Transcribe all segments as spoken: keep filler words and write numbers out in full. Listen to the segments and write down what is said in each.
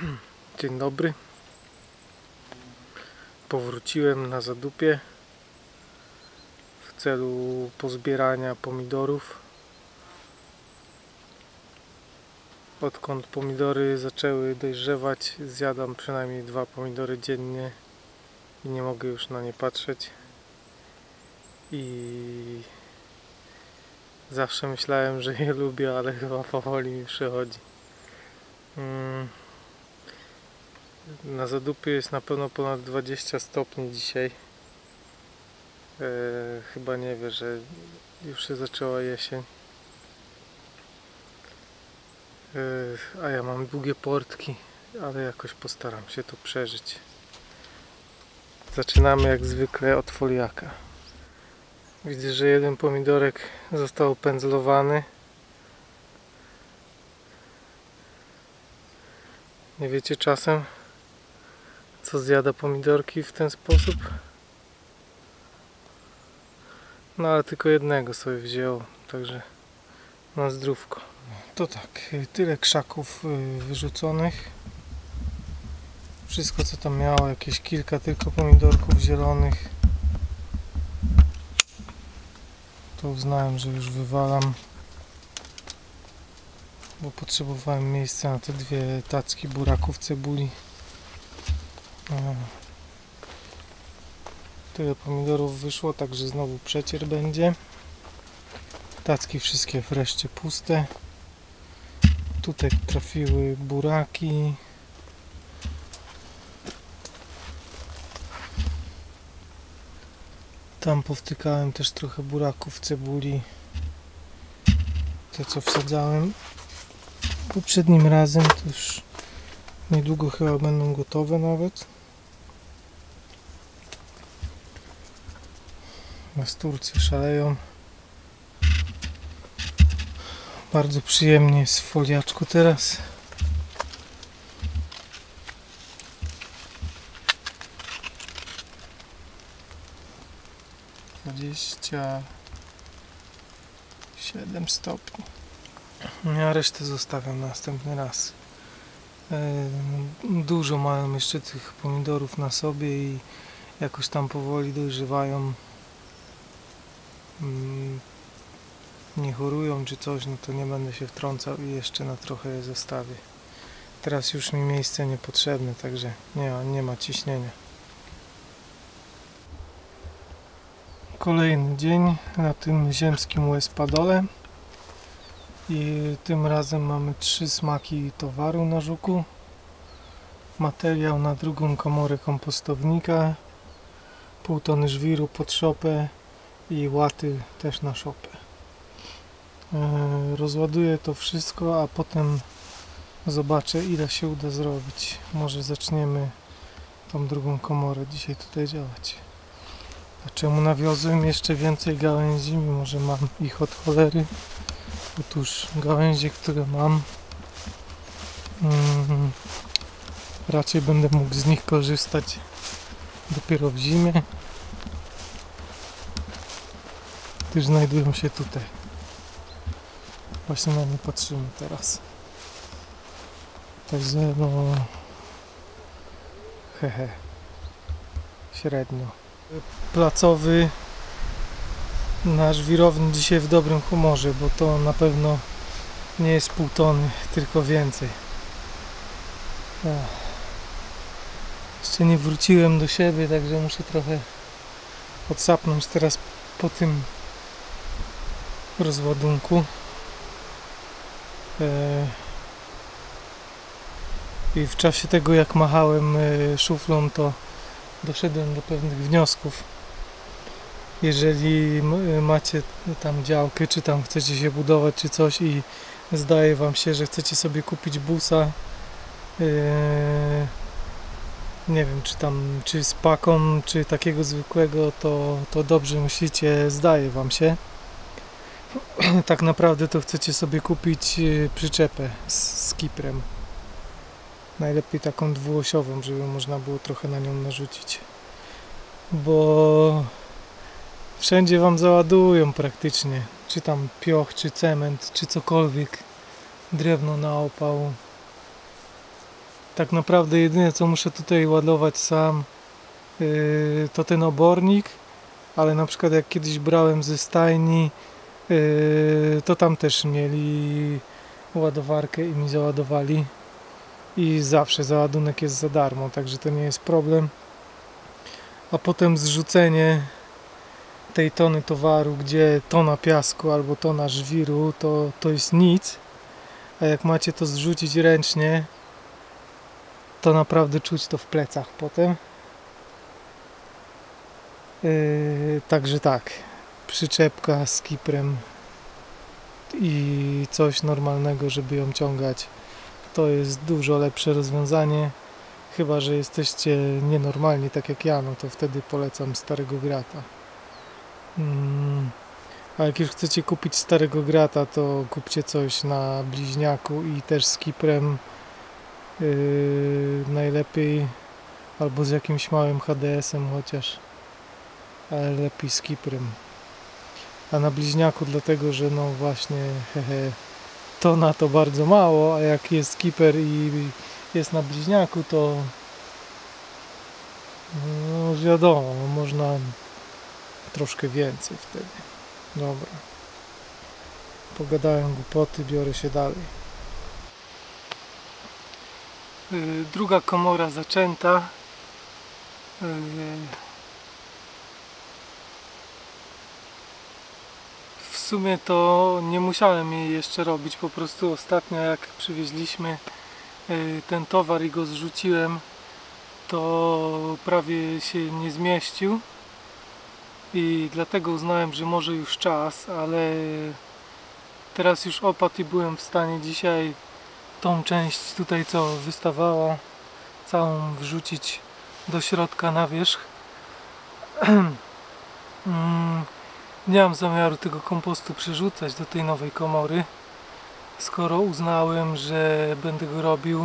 Dzień dobry. Powróciłem na Zadupie w celu pozbierania pomidorów. Odkąd pomidory zaczęły dojrzewać, zjadam przynajmniej dwa pomidory dziennie i nie mogę już na nie patrzeć. I zawsze myślałem, że je lubię, ale chyba powoli mi przychodzi. Hmm. Na Zadupie jest na pewno ponad dwadzieścia stopni dzisiaj. E, chyba nie wie, że już się zaczęła jesień. E, a ja mam długie portki, ale jakoś postaram się to przeżyć. Zaczynamy jak zwykle od foliaka. Widzę, że jeden pomidorek został pędzlowany. Nie wiecie czasem, co zjada pomidorki w ten sposób? No ale tylko jednego sobie wzięło, także na zdrówko. To tak, tyle krzaków wyrzuconych. Wszystko co tam miało, jakieś kilka tylko pomidorków zielonych. To uznałem, że już wywalam, bo potrzebowałem miejsca na te dwie tacki buraków cebuli. Tyle pomidorów wyszło, także znowu przecier będzie. Tacki wszystkie wreszcie puste. Tutaj trafiły buraki. Tam powtykałem też trochę buraków cebuli. Te co wsadzałem poprzednim razem, to już niedługo chyba będą gotowe nawet. Nasturcy szaleją. Bardzo przyjemnie jest w foliaczku teraz. dwadzieścia siedem stopni. Ja resztę zostawiam na następny raz. Dużo mają jeszcze tych pomidorów na sobie i jakoś tam powoli dojrzewają. Nie chorują czy coś, no to nie będę się wtrącał i jeszcze na trochę je zostawię. Teraz już mi miejsce niepotrzebne, także nie ma, nie ma ciśnienia. Kolejny dzień na tym ziemskim łez-padole i tym razem mamy trzy smaki towaru na żuku. Materiał na drugą komorę kompostownika, pół tony żwiru pod szopę i łaty też na szopę. Rozładuję to wszystko, a potem zobaczę, ile się uda zrobić. Może zaczniemy tą drugą komorę dzisiaj tutaj działać. A czemu nawiozłem jeszcze więcej gałęzi, mimo że mam ich od cholery? Otóż gałęzie, które mam, hmm, raczej będę mógł z nich korzystać dopiero w zimie, gdyż znajdują się tutaj. Właśnie na nie patrzymy teraz. Także no... hehe. Średnio. Placowy na żwirowni dzisiaj w dobrym humorze, bo to na pewno nie jest pół tony, tylko więcej. Ech. Jeszcze nie wróciłem do siebie, także muszę trochę odsapnąć teraz po tym rozładunku. I w czasie tego, jak machałem szuflą, to doszedłem do pewnych wniosków. Jeżeli macie tam działkę, czy tam chcecie się budować, czy coś i zdaje wam się, że chcecie sobie kupić busa, nie wiem, czy tam, czy z paką, czy takiego zwykłego, to, to dobrze myślicie, zdaje wam się. Tak naprawdę to chcecie sobie kupić przyczepę z, z kiprem. Najlepiej taką dwuosiową, żeby można było trochę na nią narzucić. Bo wszędzie wam załadują praktycznie. Czy tam pioch, czy cement, czy cokolwiek. Drewno na opał. Tak naprawdę jedyne co muszę tutaj ładować sam yy, to ten obornik, ale na przykład jak kiedyś brałem ze stajni, yy, to tam też mieli ładowarkę i mi załadowali i zawsze załadunek jest za darmo, także to nie jest problem. A potem zrzucenie tej tony towaru, gdzie tona piasku albo tona żwiru, to, to jest nic, a jak macie to zrzucić ręcznie, to naprawdę czuć to w plecach potem. Yy, także tak, przyczepka z kiprem i coś normalnego, żeby ją ciągać, to jest dużo lepsze rozwiązanie. Chyba że jesteście nienormalni tak jak ja, no to wtedy polecam starego grata. Hmm. A jak już chcecie kupić starego grata, to kupcie coś na bliźniaku i też z kiprem, yy, najlepiej, albo z jakimś małym H D S-em chociaż, ale lepiej z kiprem. A na bliźniaku dlatego, że no właśnie hehe, tona to bardzo mało, a jak jest kiper i jest na bliźniaku, to no wiadomo, można troszkę więcej wtedy. Dobra, pogadałem głupoty, biorę się dalej. Yy, druga komora zaczęta. Yy, w sumie to nie musiałem jej jeszcze robić, po prostu ostatnio jak przywieźliśmy yy, ten towar i go zrzuciłem, to prawie się nie zmieścił i dlatego uznałem, że może już czas, ale teraz już opadł i byłem w stanie dzisiaj tą część tutaj co wystawała całą wrzucić do środka na wierzch. Nie mam zamiaru tego kompostu przerzucać do tej nowej komory, skoro uznałem, że będę go robił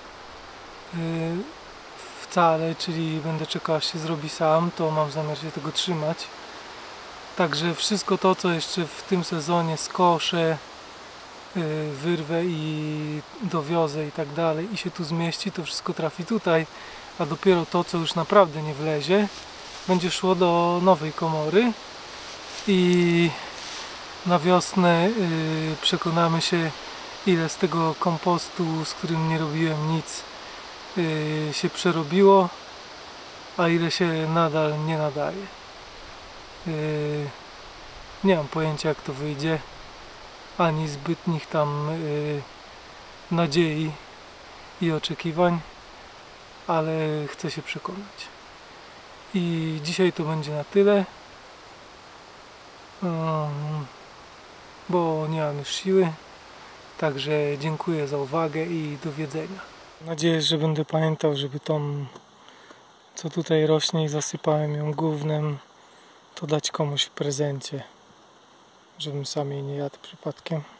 wcale, czyli będę czekał aż się zrobi sam, to mam zamiar się tego trzymać. Także wszystko to co jeszcze w tym sezonie skoszę, wyrwę i dowiozę i tak dalej i się tu zmieści, to wszystko trafi tutaj, a dopiero to co już naprawdę nie wlezie będzie szło do nowej komory i na wiosnę przekonamy się ile z tego kompostu, z którym nie robiłem nic, się przerobiło, a ile się nadal nie nadaje. Nie mam pojęcia jak to wyjdzie, ani zbytnich tam nadziei i oczekiwań, ale chcę się przekonać. I dzisiaj to będzie na tyle, bo nie mam już siły, także dziękuję za uwagę i do widzenia. Mam nadzieję, że będę pamiętał, żeby tą, co tutaj rośnie i zasypałem ją gównem, to dać komuś w prezencie, żebym sam jej nie jadł przypadkiem.